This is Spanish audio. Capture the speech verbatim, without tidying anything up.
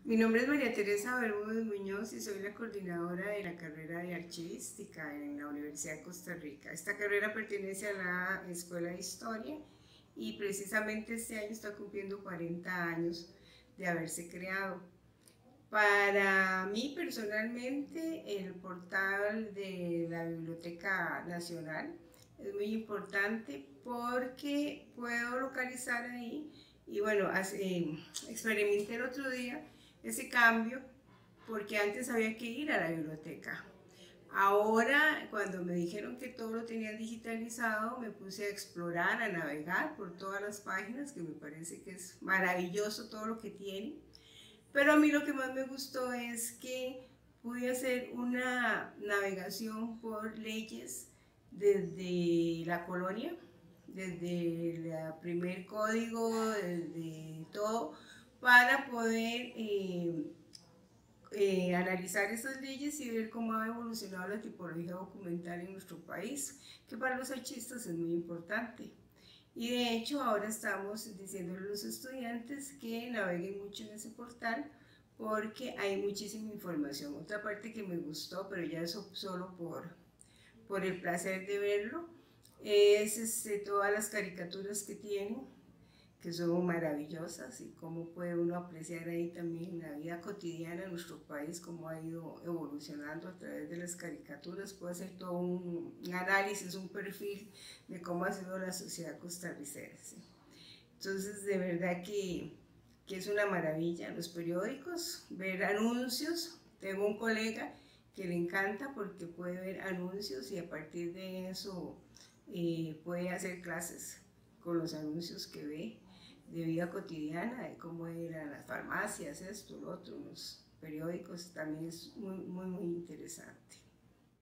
Mi nombre es María Teresa Bermúdez Muñoz y soy la coordinadora de la carrera de archivística en la Universidad de Costa Rica. Esta carrera pertenece a la Escuela de Historia y precisamente este año está cumpliendo cuarenta años de haberse creado. Para mí personalmente el portal de la Biblioteca Nacional es muy importante porque puedo localizar ahí y bueno, eh, experimenté el otro día ese cambio porque antes había que ir a la biblioteca. Ahora, cuando me dijeron que todo lo tenían digitalizado, me puse a explorar, a navegar por todas las páginas, que me parece que es maravilloso todo lo que tiene. Pero a mí lo que más me gustó es que pude hacer una navegación por leyes desde la colonia, desde el primer código, desde todo, para poder eh, eh, analizar esas leyes y ver cómo ha evolucionado la tipología documental en nuestro país, que para los archistas es muy importante. Y de hecho ahora estamos diciendo a los estudiantes que naveguen mucho en ese portal porque hay muchísima información. Otra parte que me gustó, pero ya eso solo por, por el placer de verlo, es este, todas las caricaturas que tienen, que son maravillosas, y cómo puede uno apreciar ahí también la vida cotidiana de nuestro país, cómo ha ido evolucionando a través de las caricaturas. Puede hacer todo un, un análisis, un perfil de cómo ha sido la sociedad costarricense. Entonces, de verdad que, que es una maravilla los periódicos, ver anuncios. Tengo un colega que le encanta porque puede ver anuncios y a partir de eso eh, puede hacer clases con los anuncios que ve de vida cotidiana, de cómo eran las farmacias, esto, lo otro, los periódicos, también es muy, muy, muy interesante.